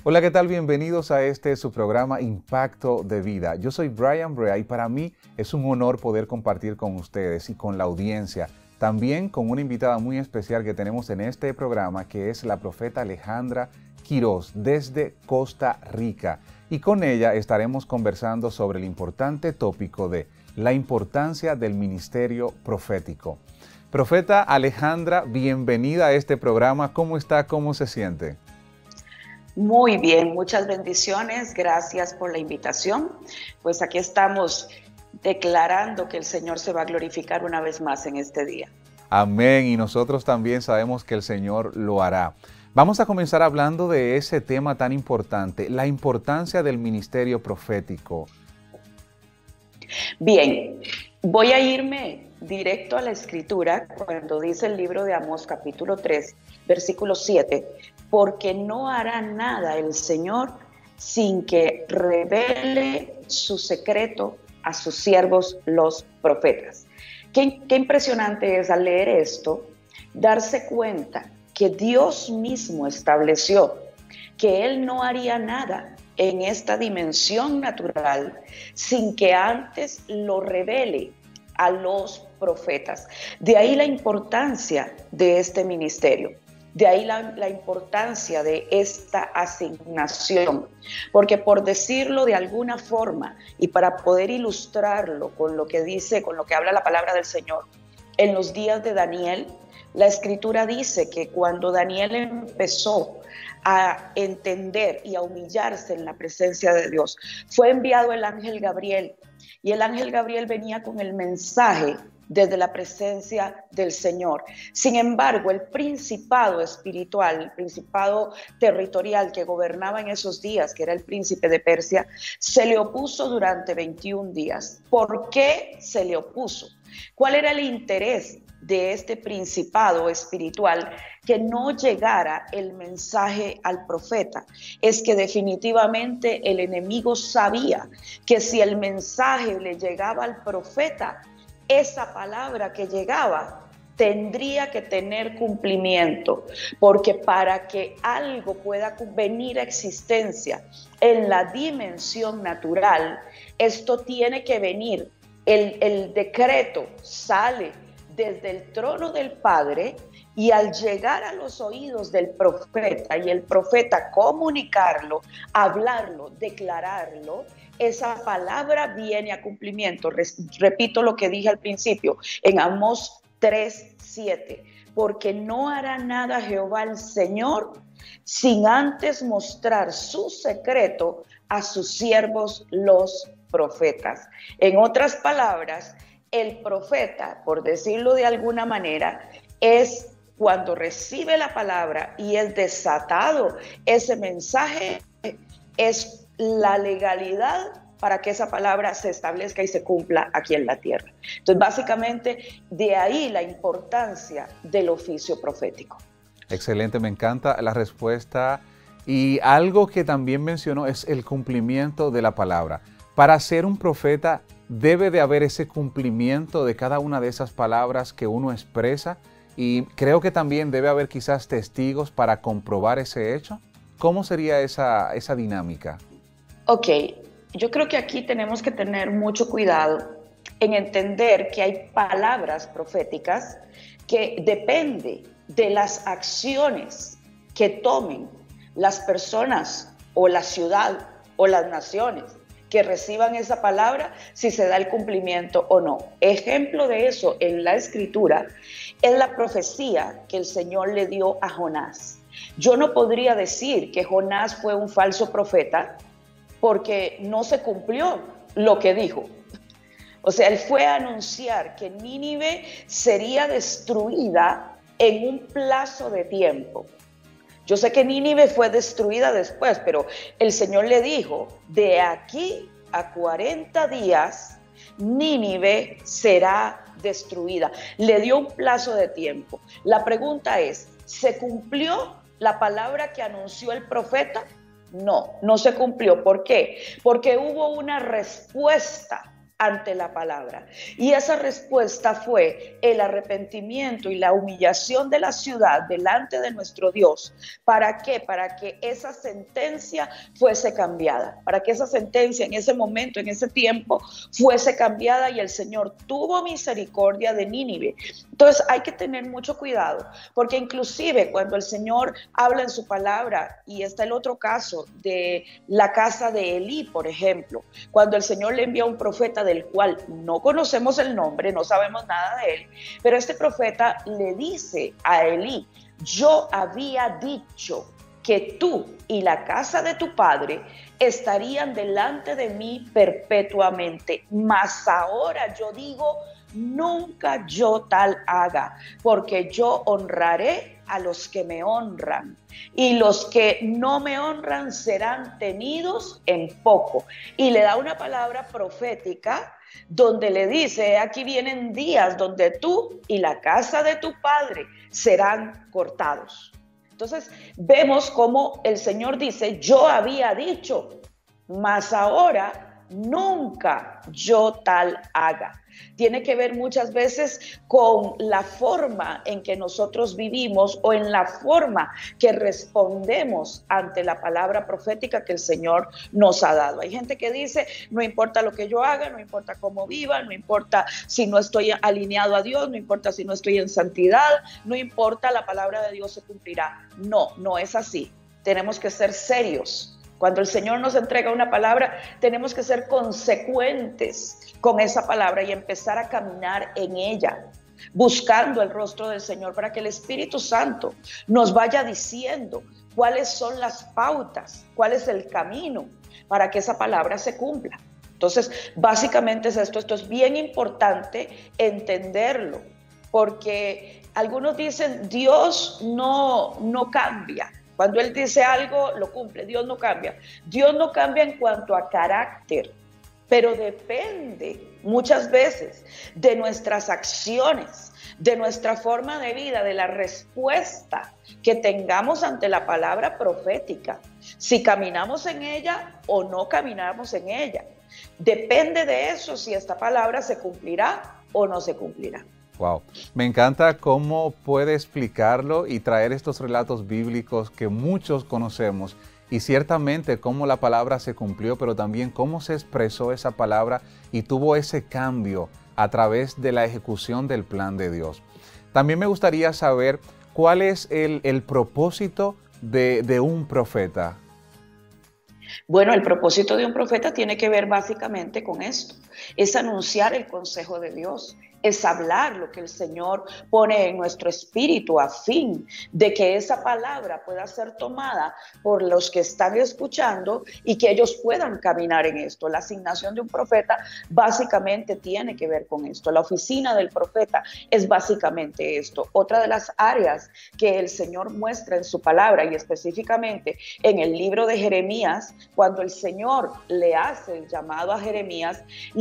Hola, ¿qué tal? Bienvenidos a su programa Impacto de Vida. Yo soy Brian Brea y para mí es un honor poder compartir con ustedes y con la audiencia, también con una invitada muy especial que tenemos en este programa, que es la profeta Alejandra Quiroz desde Costa Rica. Y con ella estaremos conversando sobre el importante tópico de la importancia del ministerio profético. Profeta Alejandra, bienvenida a este programa. ¿Cómo está? ¿Cómo se siente? Muy bien, muchas bendiciones, gracias por la invitación. Pues aquí estamos declarando que el Señor se va a glorificar una vez más en este día. Amén, y nosotros también sabemos que el Señor lo hará. Vamos a comenzar hablando de ese tema tan importante, la importancia del ministerio profético. Bien, voy a irme directo a la Escritura cuando dice el libro de Amós capítulo 3, versículo 7, porque no hará nada el Señor sin que revele su secreto a sus siervos los profetas. Qué impresionante es al leer esto, darse cuenta que Dios mismo estableció que Él no haría nada en esta dimensión natural sin que antes lo revele a los profetas. De ahí la importancia de este ministerio. De ahí la importancia de esta asignación, porque por decirlo de alguna forma y para poder ilustrarlo con lo que dice, con lo que habla la palabra del Señor, en los días de Daniel, la Escritura dice que cuando Daniel empezó a entender y a humillarse en la presencia de Dios, fue enviado el ángel Gabriel, y el ángel Gabriel venía con el mensaje desde la presencia del Señor. Sin embargo, el principado espiritual, el principado territorial que gobernaba en esos días, que era el príncipe de Persia, se le opuso durante 21 días. ¿Por qué se le opuso? ¿Cuál era el interés de este principado espiritual? Que no llegara el mensaje al profeta. Es que definitivamente el enemigo sabía que si el mensaje le llegaba al profeta, esa palabra que llegaba tendría que tener cumplimiento, porque para que algo pueda venir a existencia en la dimensión natural, esto tiene que venir, el decreto sale desde el trono del Padre y al llegar a los oídos del profeta y el profeta comunicarlo, hablarlo, declararlo, esa palabra viene a cumplimiento. Repito lo que dije al principio en Amós 3:7, porque no hará nada Jehová el Señor sin antes mostrar su secreto a sus siervos los profetas. En otras palabras, el profeta, por decirlo de alguna manera, es cuando recibe la palabra y es desatado ese mensaje, es la legalidad para que esa palabra se establezca y se cumpla aquí en la tierra. Entonces, básicamente, de ahí la importancia del oficio profético. Excelente, me encanta la respuesta. Y algo que también mencionó es el cumplimiento de la palabra. Para ser un profeta debe de haber ese cumplimiento de cada una de esas palabras que uno expresa, y creo que también debe haber quizás testigos para comprobar ese hecho. ¿Cómo sería esa dinámica? Ok, yo creo que aquí tenemos que tener mucho cuidado en entender que hay palabras proféticas que depende de las acciones que tomen las personas o la ciudad o las naciones que reciban esa palabra, si se da el cumplimiento o no. Ejemplo de eso en la Escritura es la profecía que el Señor le dio a Jonás. Yo no podría decir que Jonás fue un falso profeta porque no se cumplió lo que dijo. O sea, él fue a anunciar que Nínive sería destruida en un plazo de tiempo. Yo sé que Nínive fue destruida después, pero el Señor le dijo, de aquí a 40 días, Nínive será destruida. Le dio un plazo de tiempo. La pregunta es, ¿se cumplió la palabra que anunció el profeta? No, no se cumplió. ¿Por qué? Porque hubo una respuesta ante la palabra. Y esa respuesta fue el arrepentimiento y la humillación de la ciudad delante de nuestro Dios. ¿Para qué? Para que esa sentencia fuese cambiada, para que esa sentencia en ese momento, en ese tiempo, fuese cambiada, y el Señor tuvo misericordia de Nínive. Entonces hay que tener mucho cuidado, porque inclusive cuando el Señor habla en su palabra, y está el otro caso de la casa de Elí, por ejemplo, cuando el Señor le envía a un profeta del cual no conocemos el nombre, no sabemos nada de él, pero este profeta le dice a Elí: yo había dicho que tú y la casa de tu padre estarían delante de mí perpetuamente, mas ahora yo digo, nunca yo tal haga, porque yo honraré a los que me honran, y los que no me honran serán tenidos en poco. Y le da una palabra profética donde le dice: aquí vienen días donde tú y la casa de tu padre serán cortados. Entonces vemos cómo el Señor dice: yo había dicho, mas ahora nunca yo tal haga. Tiene que ver muchas veces con la forma en que nosotros vivimos, o en la forma que respondemos ante la palabra profética que el Señor nos ha dado. Hay gente que dice: no importa lo que yo haga, no importa cómo viva, no importa si no estoy alineado a Dios, no importa si no estoy en santidad, no importa, la palabra de Dios se cumplirá. No, no es así. Tenemos que ser serios. Cuando el Señor nos entrega una palabra, tenemos que ser consecuentes con esa palabra y empezar a caminar en ella, buscando el rostro del Señor, para que el Espíritu Santo nos vaya diciendo cuáles son las pautas, cuál es el camino para que esa palabra se cumpla. Entonces, básicamente es esto. Esto es bien importante entenderlo, porque algunos dicen: Dios no cambia. Cuando Él dice algo, lo cumple. Dios no cambia. Dios no cambia en cuanto a carácter, pero depende muchas veces de nuestras acciones, de nuestra forma de vida, de la respuesta que tengamos ante la palabra profética, si caminamos en ella o no caminamos en ella. Depende de eso si esta palabra se cumplirá o no se cumplirá. Wow, me encanta cómo puede explicarlo y traer estos relatos bíblicos que muchos conocemos, y ciertamente cómo la palabra se cumplió, pero también cómo se expresó esa palabra y tuvo ese cambio a través de la ejecución del plan de Dios. También me gustaría saber cuál es el propósito de un profeta. Bueno, el propósito de un profeta tiene que ver básicamente con esto: es anunciar el consejo de Dios, es hablar lo que el Señor pone en nuestro espíritu, a fin de que esa palabra pueda ser tomada por los que están escuchando y que ellos puedan caminar en esto. La asignación de un profeta básicamente tiene que ver con esto. La oficina del profeta es básicamente esto. Otra de las áreas que el Señor muestra en su palabra, y específicamente en el libro de Jeremías, cuando el Señor le hace el llamado a Jeremías,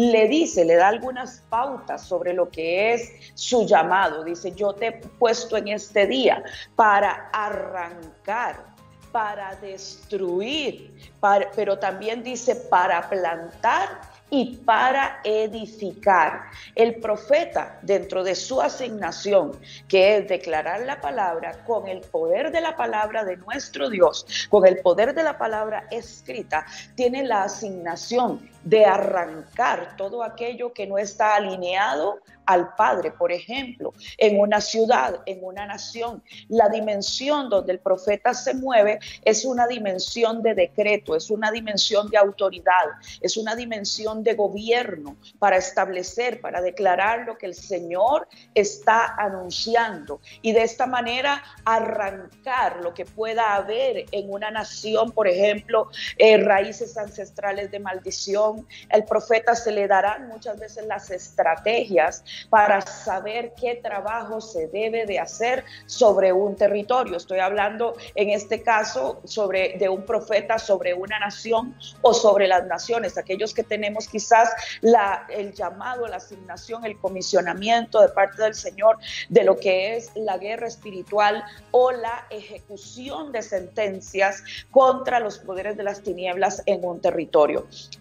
le da algunas pautas sobre lo que es su llamado. Dice: yo te he puesto en este día para arrancar, para destruir, pero también dice para plantar y para edificar. El profeta, dentro de su asignación, que es declarar la palabra con el poder de la palabra de nuestro Dios, con el poder de la palabra escrita, tiene la asignación de arrancar todo aquello que no está alineado al Padre. Por ejemplo, en una ciudad, en una nación, la dimensión donde el profeta se mueve es una dimensión de decreto, es una dimensión de autoridad, es una dimensión de gobierno, para establecer, para declarar lo que el Señor está anunciando, y de esta manera arrancar lo que pueda haber en una nación. Por ejemplo, raíces ancestrales de maldición. El profeta se le darán muchas veces las estrategias para saber qué trabajo se debe de hacer sobre un territorio. Estoy hablando en este caso de un profeta sobre una nación o sobre las naciones, aquellos que tenemos quizás el llamado, la asignación, el comisionamiento de parte del Señor de lo que es la guerra espiritual o la ejecución de sentencias contra los poderes de las tinieblas en un territorio.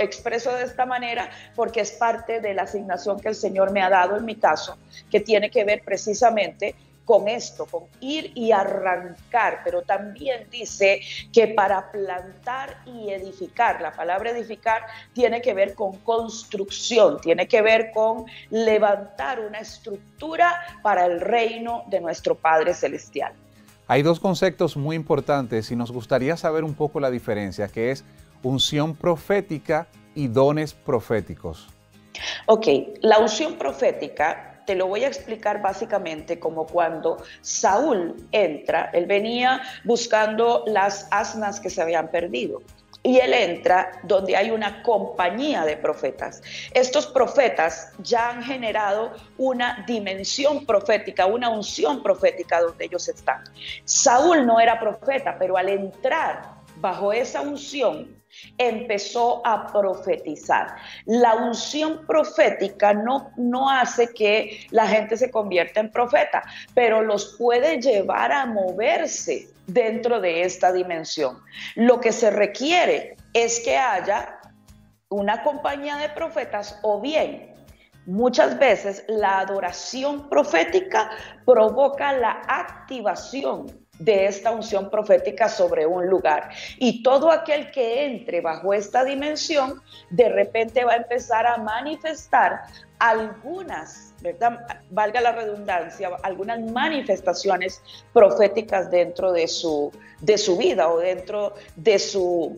expreso de esta manera porque es parte de la asignación que el Señor me ha dado en mi caso, que tiene que ver precisamente con esto, con ir y arrancar, pero también dice que para plantar y edificar, la palabra edificar tiene que ver con construcción, tiene que ver con levantar una estructura para el reino de nuestro Padre Celestial. Hay dos conceptos muy importantes y nos gustaría saber un poco la diferencia, que es unción profética y dones proféticos. Ok, la unción profética te lo voy a explicar básicamente como cuando Saúl entra, él venía buscando las asnas que se habían perdido. Y él entra donde hay una compañía de profetas. Estos profetas ya han generado una dimensión profética, una unción profética donde ellos están. Saúl no era profeta, pero al entrar bajo esa unción, empezó a profetizar. La unción profética no hace que la gente se convierta en profeta, pero los puede llevar a moverse dentro de esta dimensión. Lo que se requiere es que haya una compañía de profetas o bien muchas veces la adoración profética provoca la activación de esta unción profética sobre un lugar. Y todo aquel que entre bajo esta dimensión, de repente va a empezar a manifestar algunas, ¿verdad? Valga la redundancia, algunas manifestaciones proféticas dentro de su vida o dentro de su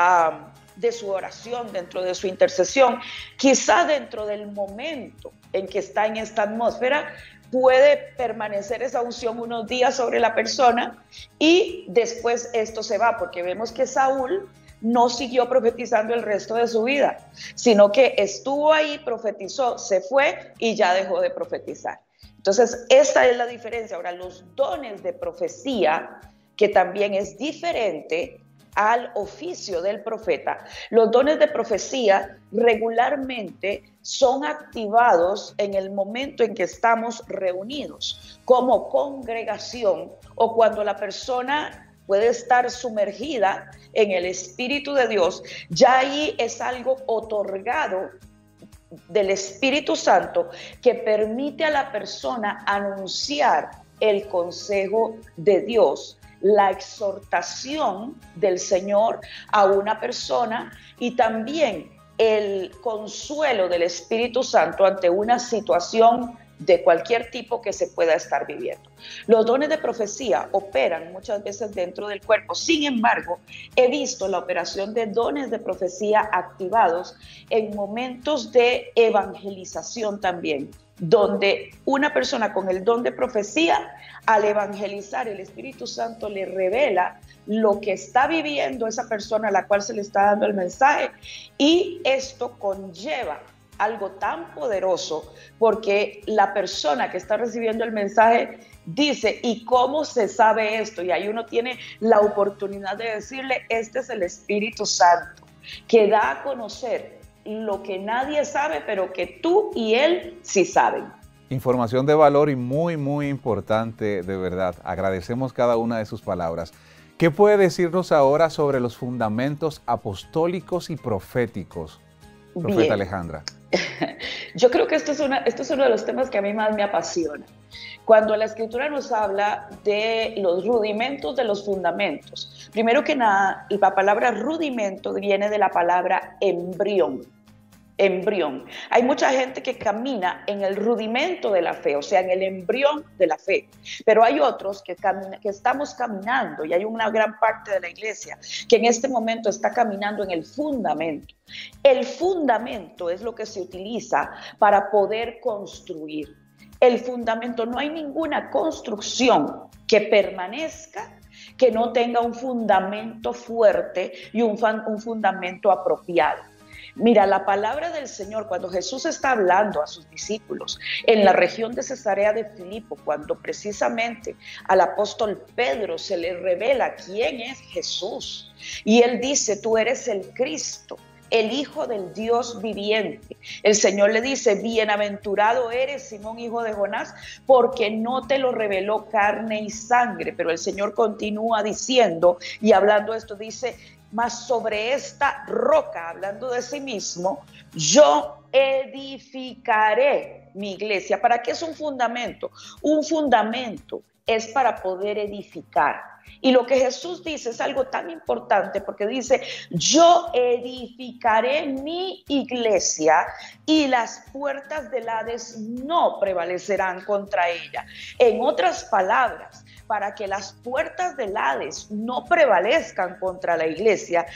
oración, dentro de su intercesión. Quizá dentro del momento en que está en esta atmósfera, puede permanecer esa unción unos días sobre la persona y después esto se va, porque vemos que Saúl no siguió profetizando el resto de su vida, sino que estuvo ahí, profetizó, se fue y ya dejó de profetizar. Entonces, esta es la diferencia. Ahora, los dones de profecía, que también es diferente al oficio del profeta, los dones de profecía regularmente son activados en el momento en que estamos reunidos como congregación o cuando la persona puede estar sumergida en el Espíritu de Dios. Ya ahí es algo otorgado del Espíritu Santo que permite a la persona anunciar el consejo de Dios, la exhortación del Señor a una persona y también el consuelo del Espíritu Santo ante una situación de cualquier tipo que se pueda estar viviendo. Los dones de profecía operan muchas veces dentro del cuerpo. Sin embargo, he visto la operación de dones de profecía activados en momentos de evangelización también, donde una persona con el don de profecía, al evangelizar, el Espíritu Santo le revela lo que está viviendo esa persona a la cual se le está dando el mensaje, y esto conlleva algo tan poderoso porque la persona que está recibiendo el mensaje dice, ¿y cómo se sabe esto? Y ahí uno tiene la oportunidad de decirle, este es el Espíritu Santo que da a conocer lo que nadie sabe, pero que tú y él sí saben. Información de valor y muy, muy importante, de verdad. Agradecemos cada una de sus palabras. ¿Qué puede decirnos ahora sobre los fundamentos apostólicos y proféticos, profeta Bien. Alejandra? Yo creo que esto es uno de los temas que a mí más me apasiona. Cuando la Escritura nos habla de los rudimentos de los fundamentos, primero que nada, la palabra rudimento viene de la palabra embrión. Embrión. Hay mucha gente que camina en el rudimento de la fe, o sea, en el embrión de la fe, pero hay otros que estamos caminando, y hay una gran parte de la iglesia que en este momento está caminando en el fundamento. El fundamento es lo que se utiliza para poder construir. El fundamento, no hay ninguna construcción que permanezca que no tenga un fundamento fuerte y un fundamento apropiado. Mira, la palabra del Señor, cuando Jesús está hablando a sus discípulos en la región de Cesarea de Filipo, cuando precisamente al apóstol Pedro se le revela quién es Jesús, y él dice, tú eres el Cristo, el Hijo del Dios viviente. El Señor le dice, bienaventurado eres, Simón, hijo de Jonás, porque no te lo reveló carne y sangre. Pero el Señor continúa diciendo y hablando esto, dice, mas sobre esta roca, hablando de sí mismo, yo edificaré mi iglesia. ¿Para qué es un fundamento? Un fundamento es para poder edificar. Y lo que Jesús dice es algo tan importante porque dice, yo edificaré mi iglesia y las puertas del Hades no prevalecerán contra ella. En otras palabras, para que las puertas del Hades no prevalezcan contra la iglesia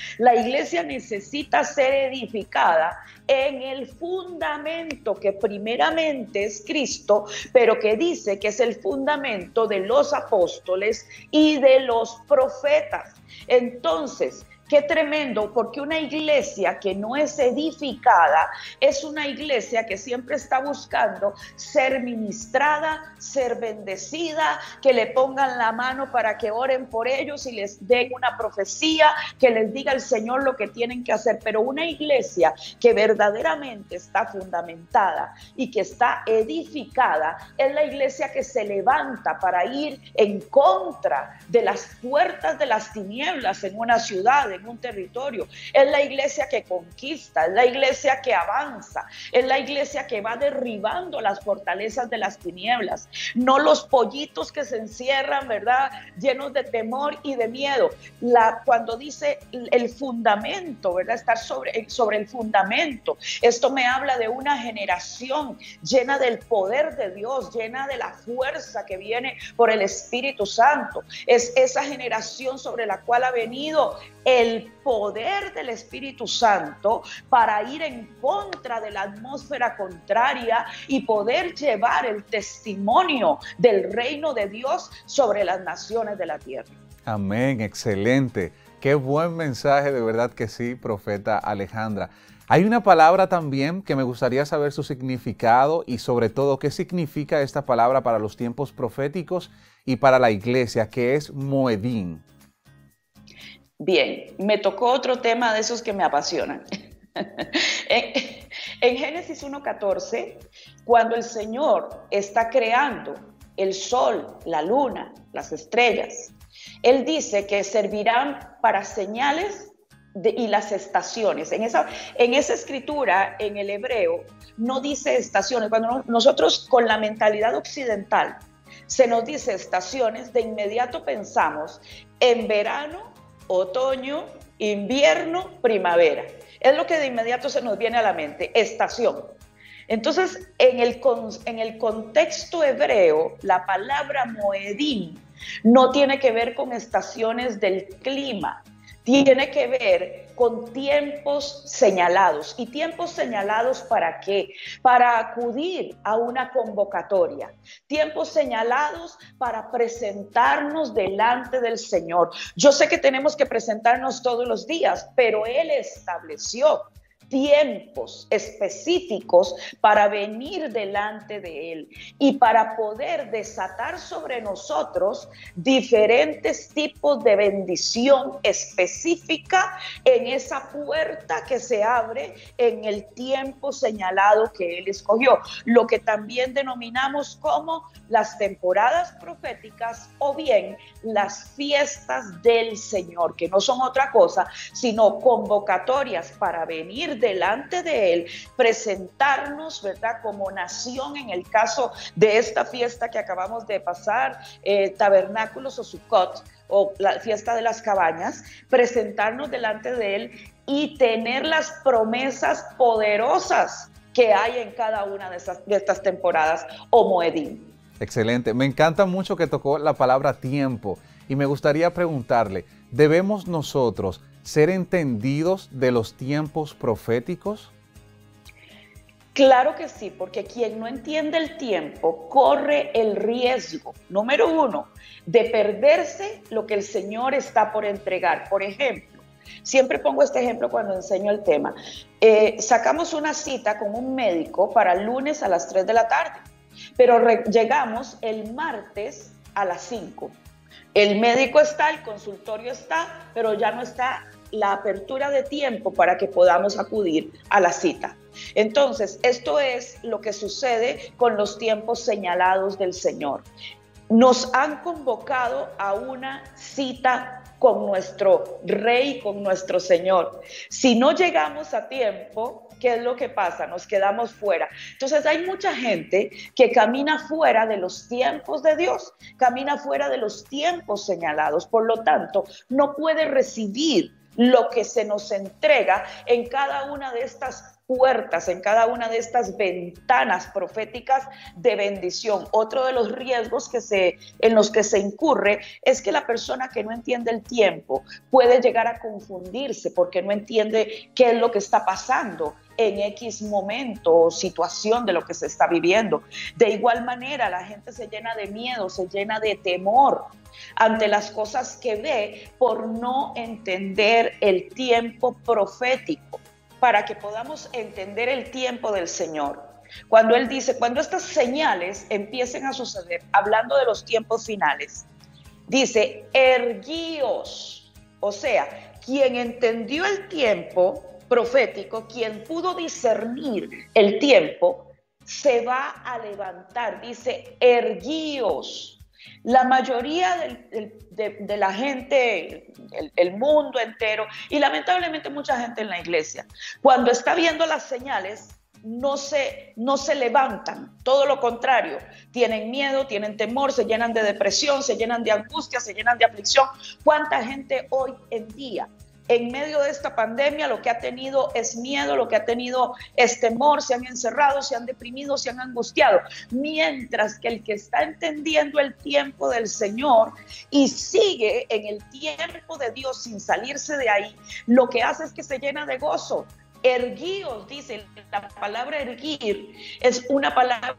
necesita ser edificada en el fundamento que primeramente es Cristo, pero que dice que es el fundamento de los apóstoles y de los profetas. Entonces, qué tremendo, porque una iglesia que no es edificada es una iglesia que siempre está buscando ser ministrada, ser bendecida, que le pongan la mano para que oren por ellos y les den una profecía, que les diga el Señor lo que tienen que hacer. Pero una iglesia que verdaderamente está fundamentada y que está edificada es la iglesia que se levanta para ir en contra de las puertas de las tinieblas en una ciudad, en un territorio. Es la iglesia que conquista, es la iglesia que avanza, es la iglesia que va derribando las fortalezas de las tinieblas, no los pollitos que se encierran, ¿verdad?, llenos de temor y de miedo. Cuando dice el fundamento, ¿verdad?, estar sobre el fundamento, esto me habla de una generación llena del poder de Dios, llena de la fuerza que viene por el Espíritu Santo. Es esa generación sobre la cual ha venido el poder del Espíritu Santo para ir en contra de la atmósfera contraria y poder llevar el testimonio del reino de Dios sobre las naciones de la tierra. Amén, excelente. Qué buen mensaje, de verdad que sí, profeta Alejandra. Hay una palabra también que me gustaría saber su significado y sobre todo qué significa esta palabra para los tiempos proféticos y para la iglesia, que es Moedim. Bien, me tocó otro tema de esos que me apasionan. En Génesis 1:14, cuando el Señor está creando el sol, la luna, las estrellas, Él dice que servirán para señales y las estaciones. En esa escritura, en el hebreo, no dice estaciones. Cuando nosotros con la mentalidad occidental se nos dice estaciones, de inmediato pensamos en verano, otoño, invierno, primavera. Es lo que de inmediato se nos viene a la mente, estación. Entonces, en el contexto hebreo, la palabra Moedim no tiene que ver con estaciones del clima, tiene que ver con tiempos señalados. ¿Y tiempos señalados para qué? Para acudir a una convocatoria. Tiempos señalados para presentarnos delante del Señor. Yo sé que tenemos que presentarnos todos los días, pero Él estableció tiempos específicos para venir delante de Él y para poder desatar sobre nosotros diferentes tipos de bendición específica en esa puerta que se abre en el tiempo señalado que Él escogió, lo que también denominamos como las temporadas proféticas o bien las fiestas del Señor, que no son otra cosa sino convocatorias para venir delante de Él, presentarnos, ¿verdad?, como nación. En el caso de esta fiesta que acabamos de pasar, Tabernáculos o Sukkot, o la fiesta de las cabañas, presentarnos delante de Él y tener las promesas poderosas que hay en cada una de estas temporadas o Moedim. Excelente, me encanta mucho que tocó la palabra tiempo y me gustaría preguntarle, ¿debemos nosotros ser entendidos de los tiempos proféticos? Claro que sí, porque quien no entiende el tiempo corre el riesgo, número uno, de perderse lo que el Señor está por entregar. Por ejemplo, siempre pongo este ejemplo cuando enseño el tema. Sacamos una cita con un médico para el lunes a las 3 de la tarde, pero llegamos el martes a las 5. El médico está, el consultorio está, pero ya no está la apertura de tiempo para que podamos acudir a la cita. Entonces, esto es lo que sucede con los tiempos señalados del Señor. Nos han convocado a una cita con nuestro Rey, con nuestro Señor. Si no llegamos a tiempo, ¿qué es lo que pasa? Nos quedamos fuera. Entonces hay mucha gente que camina fuera de los tiempos de Dios, camina fuera de los tiempos señalados, por lo tanto, no puede recibir lo que se nos entrega en cada una de estas puertas, en cada una de estas ventanas proféticas de bendición. Otro de los riesgos en los que se incurre es que la persona que no entiende el tiempo puede llegar a confundirse porque no entiende qué es lo que está pasando en X momento o situación de lo que se está viviendo. De igual manera, la gente se llena de miedo, se llena de temor ante las cosas que ve por no entender el tiempo profético. Para que podamos entender el tiempo del Señor. Cuando Él dice, cuando estas señales empiecen a suceder, hablando de los tiempos finales, dice, erguíos. O sea, quien entendió el tiempo profético, quien pudo discernir el tiempo, se va a levantar. Dice, erguíos. La mayoría de la gente, el mundo entero, y lamentablemente mucha gente en la iglesia, cuando está viendo las señales, no se levantan, todo lo contrario, tienen miedo, tienen temor, se llenan de depresión, se llenan de angustia, se llenan de aflicción. ¿Cuánta gente hoy en día, en medio de esta pandemia, lo que ha tenido es miedo, lo que ha tenido es temor, se han encerrado, se han deprimido, se han angustiado? Mientras que el que está entendiendo el tiempo del Señor y sigue en el tiempo de Dios sin salirse de ahí, lo que hace es que se llena de gozo. Erguíos, dice, la palabra erguir es una palabra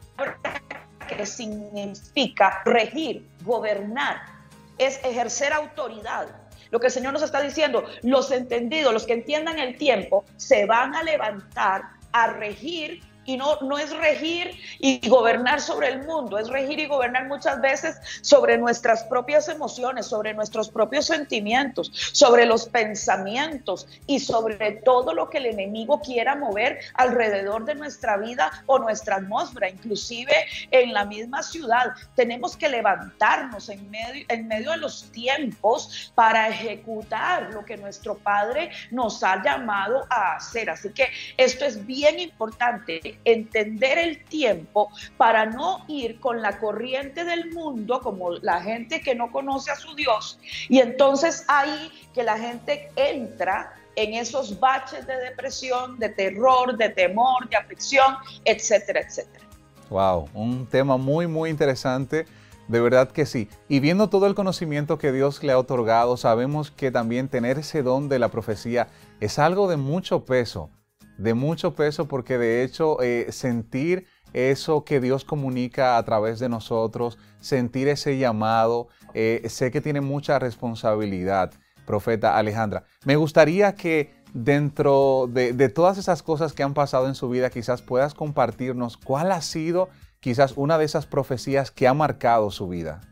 que significa regir, gobernar, es ejercer autoridad. Lo que el Señor nos está diciendo, los entendidos, los que entiendan el tiempo, se van a levantar a regir, y no es regir y gobernar sobre el mundo, es regir y gobernar muchas veces sobre nuestras propias emociones, sobre nuestros propios sentimientos, sobre los pensamientos y sobre todo lo que el enemigo quiera mover alrededor de nuestra vida o nuestra atmósfera, inclusive en la misma ciudad. Tenemos que levantarnos en medio de los tiempos para ejecutar lo que nuestro Padre nos ha llamado a hacer. Así que esto es bien importante, entender el tiempo para no ir con la corriente del mundo como la gente que no conoce a su Dios, y entonces ahí que la gente entra en esos baches de depresión, de terror, de temor, de aflicción, etcétera, etcétera. Wow, un tema muy, muy interesante. De verdad que sí. Y viendo todo el conocimiento que Dios le ha otorgado, sabemos que también tener ese don de la profecía es algo de mucho peso porque de hecho sentir eso que Dios comunica a través de nosotros, sentir ese llamado, sé que tiene mucha responsabilidad, profeta Alejandra. Me gustaría que dentro de todas esas cosas que han pasado en su vida, quizás puedas compartirnos cuál ha sido quizás una de esas profecías que ha marcado su vida.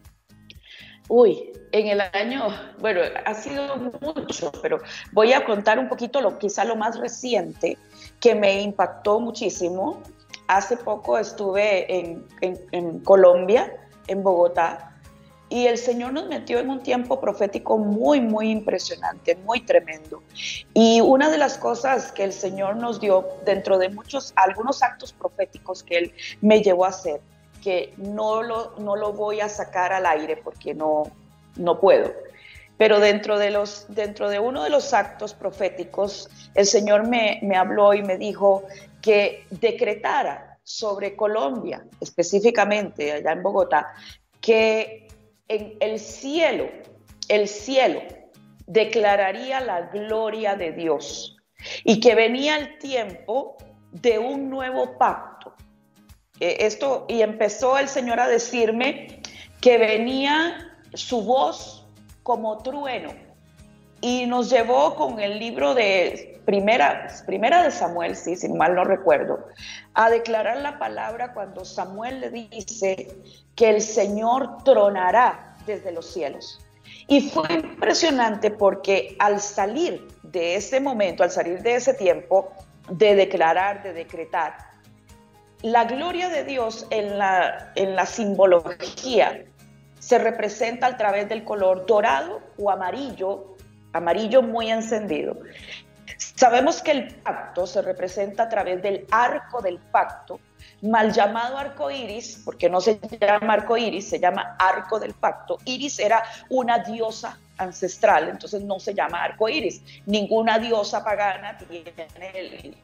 En el año, bueno, ha sido mucho, pero voy a contar un poquito quizá lo más reciente que me impactó muchísimo. Hace poco estuve en Colombia, en Bogotá, y el Señor nos metió en un tiempo profético muy, muy impresionante, muy tremendo. Y una de las cosas que el Señor nos dio dentro de algunos actos proféticos que Él me llevó a hacer, que no lo voy a sacar al aire porque no puedo. Pero dentro de uno de los actos proféticos, el Señor me habló y me dijo que decretara sobre Colombia, específicamente allá en Bogotá, que en el cielo declararía la gloria de Dios y que venía el tiempo de un nuevo pacto. Y empezó el Señor a decirme que venía su voz como trueno, y nos llevó con el libro de primera de Samuel, sí, si mal no recuerdo, a declarar la palabra cuando Samuel le dice que el Señor tronará desde los cielos. Y fue impresionante porque al salir de ese momento, al salir de ese tiempo de declarar, de decretar, la gloria de Dios en la simbología se representa a través del color dorado o amarillo, amarillo muy encendido. Sabemos que el pacto se representa a través del arco del pacto, mal llamado arco iris, porque no se llama arco iris, se llama arco del pacto. Iris era una diosa ancestral, entonces no se llama arco iris. Ninguna diosa pagana tiene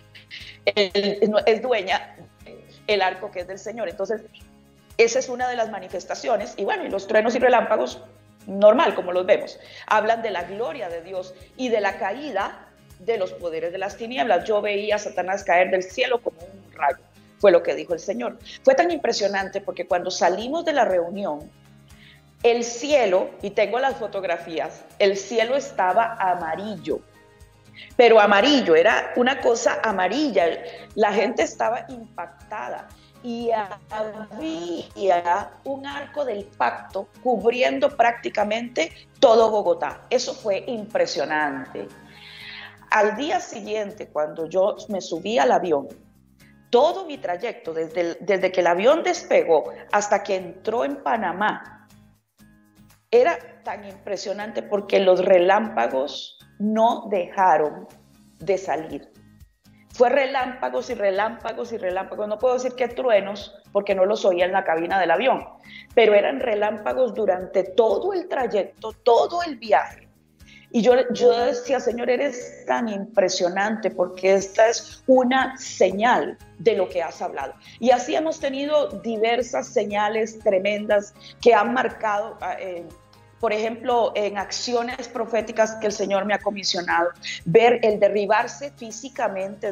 es dueña del arco que es del Señor. Entonces, esa es una de las manifestaciones. Y bueno, y los truenos y relámpagos, normal, como los vemos, hablan de la gloria de Dios y de la caída de los poderes de las tinieblas. Yo veía a Satanás caer del cielo como un rayo, fue lo que dijo el Señor. Fue tan impresionante porque cuando salimos de la reunión, el cielo, y tengo las fotografías, el cielo estaba amarillo, pero amarillo, era una cosa amarilla, la gente estaba impactada y había un arco del pacto cubriendo prácticamente todo Bogotá. Eso fue impresionante. Al día siguiente, cuando yo me subí al avión, todo mi trayecto, desde que el avión despegó hasta que entró en Panamá, era tan impresionante porque los relámpagos no dejaron de salir. Fue relámpagos y relámpagos y relámpagos. No puedo decir que truenos porque no los oía en la cabina del avión, pero eran relámpagos durante todo el trayecto, todo el viaje. Y yo decía, Señor, eres tan impresionante porque esta es una señal de lo que has hablado. Y así hemos tenido diversas señales tremendas que han marcado, por ejemplo, en acciones proféticas que el Señor me ha comisionado, ver el derribarse físicamente,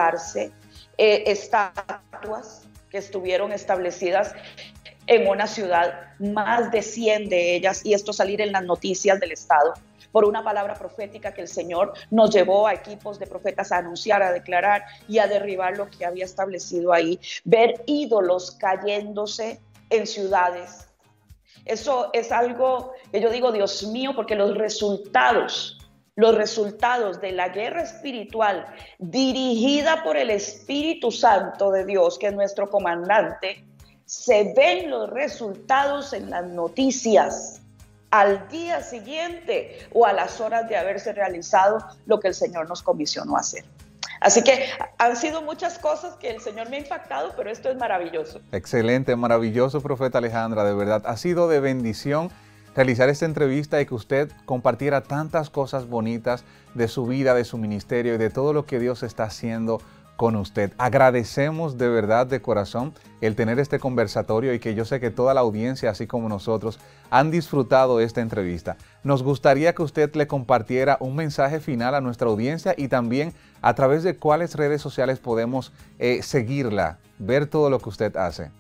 estatuas que estuvieron establecidas en una ciudad, más de 100 de ellas, y esto salir en las noticias del Estado, por una palabra profética que el Señor nos llevó a equipos de profetas a anunciar, a declarar y a derribar lo que había establecido ahí. Ver ídolos cayéndose en ciudades. Eso es algo que yo digo, Dios mío, porque los resultados de la guerra espiritual dirigida por el Espíritu Santo de Dios, que es nuestro comandante, se ven los resultados en las noticias al día siguiente o a las horas de haberse realizado lo que el Señor nos comisionó a hacer. Así que han sido muchas cosas que el Señor me ha impactado, pero esto es maravilloso. Excelente, maravilloso, profeta Alejandra, de verdad. Ha sido de bendición realizar esta entrevista y que usted compartiera tantas cosas bonitas de su vida, de su ministerio y de todo lo que Dios está haciendo con usted. Agradecemos de verdad, de corazón, el tener este conversatorio y que yo sé que toda la audiencia, así como nosotros, han disfrutado esta entrevista. Nos gustaría que usted le compartiera un mensaje final a nuestra audiencia y también a través de cuáles redes sociales podemos seguirla, ver todo lo que usted hace.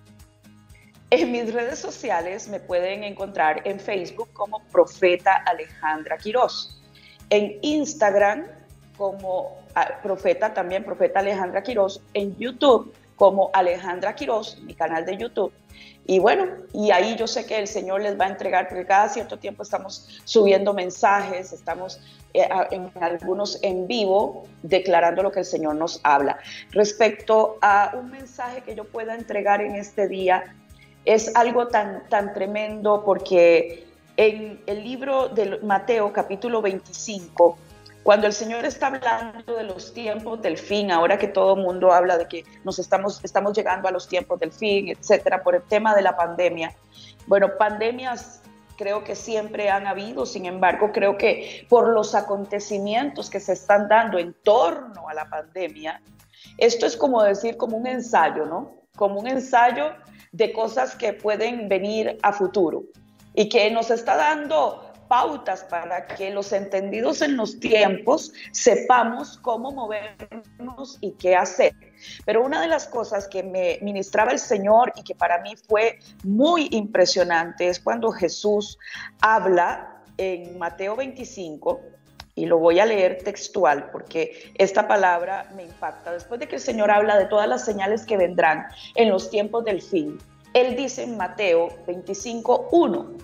En mis redes sociales me pueden encontrar en Facebook como Profeta Alejandra Quirós, en Instagram como Profeta Alejandra Quirós, en YouTube como Alejandra Quirós, mi canal de YouTube. Y bueno, y ahí yo sé que el Señor les va a entregar, porque cada cierto tiempo estamos subiendo mensajes, estamos en algunos en vivo, declarando lo que el Señor nos habla. Respecto a un mensaje que yo pueda entregar en este día, es algo tan tremendo, porque en el libro de Mateo, capítulo 25, cuando el Señor está hablando de los tiempos del fin, ahora que todo el mundo habla de que estamos llegando a los tiempos del fin, etcétera, por el tema de la pandemia. Bueno, pandemias creo que siempre han habido, sin embargo, creo que por los acontecimientos que se están dando en torno a la pandemia, esto es como decir, como un ensayo, ¿no? Como un ensayo de cosas que pueden venir a futuro y que nos está dando pautas para que los entendidos en los tiempos sepamos cómo movernos y qué hacer. Pero una de las cosas que me ministraba el Señor y que para mí fue muy impresionante es cuando Jesús habla en Mateo 25, y lo voy a leer textual porque esta palabra me impacta. Después de que el Señor habla de todas las señales que vendrán en los tiempos del fin, Él dice en Mateo 25:1,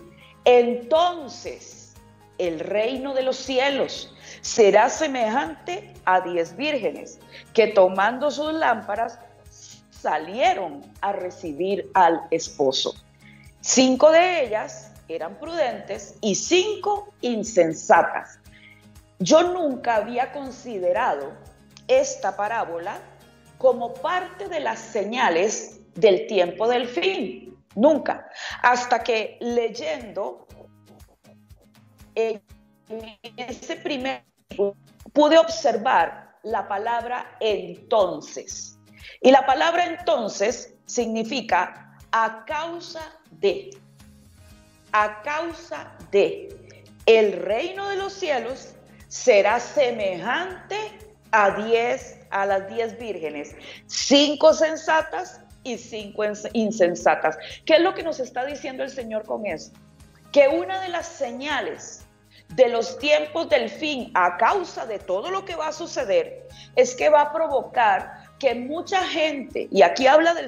entonces el reino de los cielos será semejante a 10 vírgenes que tomando sus lámparas salieron a recibir al esposo. 5 de ellas eran prudentes y 5 insensatas. Yo nunca había considerado esta parábola como parte de las señales del tiempo del fin. Nunca. Hasta que leyendo en ese primer pude observar la palabra entonces. Y la palabra entonces significa a causa de. A causa de. El reino de los cielos será semejante a las 10 vírgenes, 5 sensatas y 5 insensatas. ¿Qué es lo que nos está diciendo el Señor con eso? Que una de las señales de los tiempos del fin, a causa de todo lo que va a suceder, es que va a provocar que mucha gente, y aquí habla del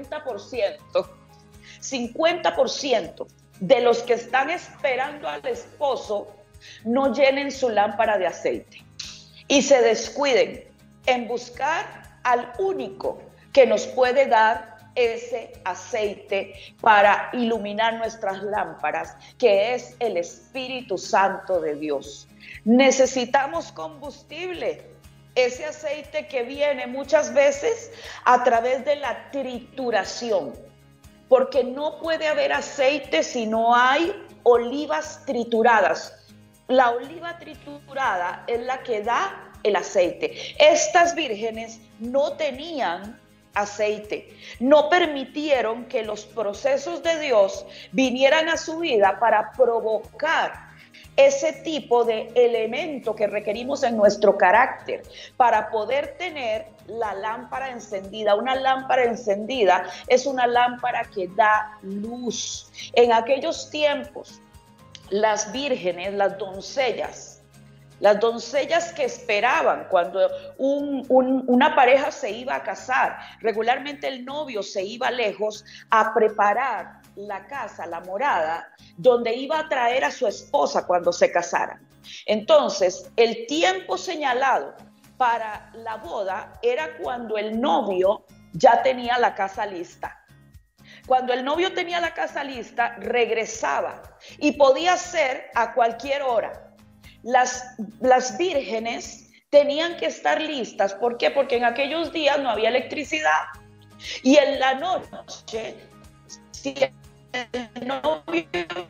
50% de los que están esperando al esposo, no llenen su lámpara de aceite y se descuiden en buscar al único que nos puede dar ese aceite para iluminar nuestras lámparas, que es el Espíritu Santo de Dios. Necesitamos combustible, ese aceite que viene muchas veces a través de la trituración, porque no puede haber aceite si no hay olivas trituradas. La oliva triturada es la que da el aceite. Estas vírgenes no tenían aceite, no permitieron que los procesos de Dios vinieran a su vida para provocar ese tipo de elemento que requerimos en nuestro carácter para poder tener la lámpara encendida. Una lámpara encendida es una lámpara que da luz. En aquellos tiempos, las vírgenes, las doncellas que esperaban cuando una pareja se iba a casar, regularmente el novio se iba lejos a preparar la casa, la morada, donde iba a traer a su esposa cuando se casaran. Entonces, el tiempo señalado para la boda era cuando el novio ya tenía la casa lista. Cuando el novio tenía la casa lista, regresaba y podía ser a cualquier hora. Las vírgenes tenían que estar listas. ¿Por qué? Porque en aquellos días no había electricidad. Y en la noche, si el novio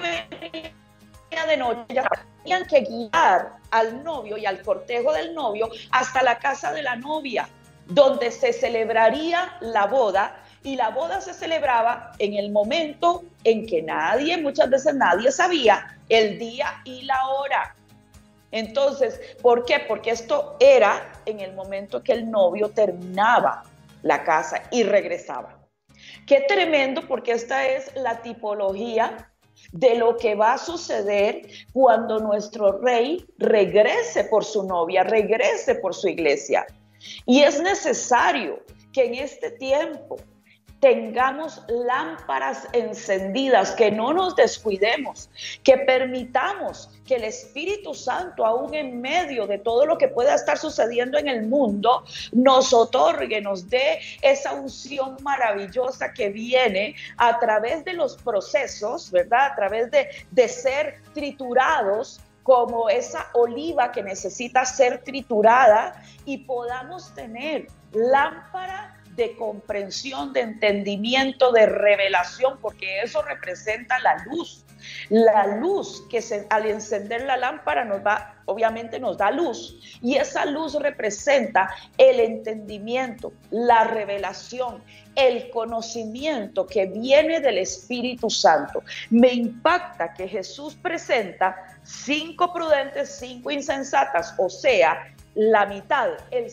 venía de noche, ya tenían que guiar al novio y al cortejo del novio hasta la casa de la novia, donde se celebraría la boda. Y la boda se celebraba en el momento en que muchas veces nadie sabía el día y la hora. Entonces, ¿por qué? Porque esto era en el momento que el novio terminaba la casa y regresaba. Qué tremendo, porque esta es la tipología de lo que va a suceder cuando nuestro rey regrese por su novia, regrese por su iglesia. Y es necesario que en este tiempo tengamos lámparas encendidas, que no nos descuidemos, que permitamos que el Espíritu Santo, aún en medio de todo lo que pueda estar sucediendo en el mundo, nos otorgue, nos dé esa unción maravillosa que viene a través de los procesos, ¿verdad? A través de ser triturados, como esa oliva que necesita ser triturada, y podamos tener lámpara de comprensión, de entendimiento, de revelación, porque eso representa la luz. La luz que al encender la lámpara obviamente nos da luz, y esa luz representa el entendimiento, la revelación, el conocimiento que viene del Espíritu Santo. Me impacta que Jesús presenta 5 prudentes, 5 insensatas, o sea, la mitad, el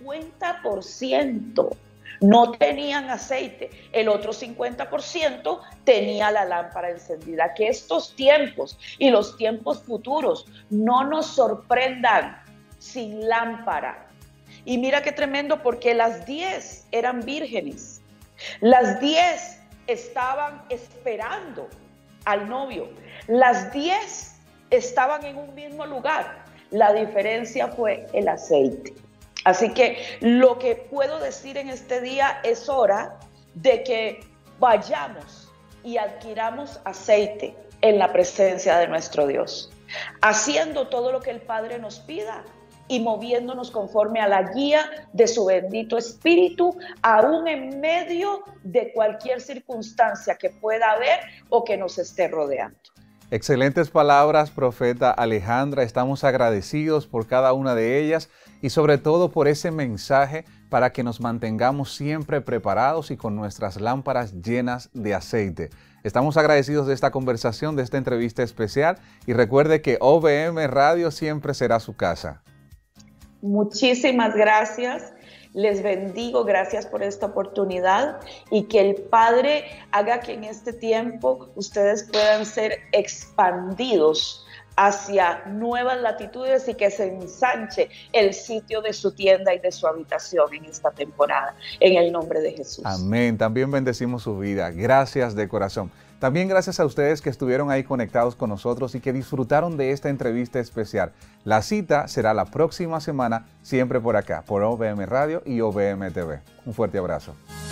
50%. No tenían aceite, el otro 50% tenía la lámpara encendida. Que estos tiempos y los tiempos futuros no nos sorprendan sin lámpara. Y mira qué tremendo, porque las 10 eran vírgenes. Las 10 estaban esperando al novio. Las 10 estaban en un mismo lugar. La diferencia fue el aceite. Así que lo que puedo decir en este día es hora de que vayamos y adquiramos aceite en la presencia de nuestro Dios, haciendo todo lo que el Padre nos pida y moviéndonos conforme a la guía de su bendito Espíritu, aún en medio de cualquier circunstancia que pueda haber o que nos esté rodeando. Excelentes palabras, profeta Alejandra. Estamos agradecidos por cada una de ellas y sobre todo por ese mensaje para que nos mantengamos siempre preparados y con nuestras lámparas llenas de aceite. Estamos agradecidos de esta conversación, de esta entrevista especial y recuerde que OVM Radio siempre será su casa. Muchísimas gracias. Les bendigo, gracias por esta oportunidad y que el Padre haga que en este tiempo ustedes puedan ser expandidos hacia nuevas latitudes y que se ensanche el sitio de su tienda y de su habitación en esta temporada, en el nombre de Jesús. Amén. También bendecimos su vida. Gracias de corazón. También gracias a ustedes que estuvieron ahí conectados con nosotros y que disfrutaron de esta entrevista especial. La cita será la próxima semana, siempre por acá, por OVM Radio y OVM TV. Un fuerte abrazo.